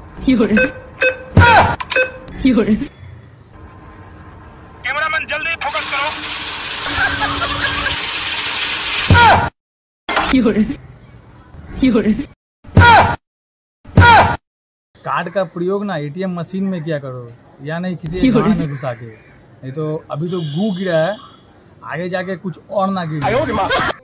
Cameraman जल्दी focus करो। Card का प्रयोग ना एटीएम मशीन में किया करो, या नहीं किसी गाड़ी में घुसा के, नहीं तो अभी तो गू गिरा है, आगे जाके कुछ और ना गिरे।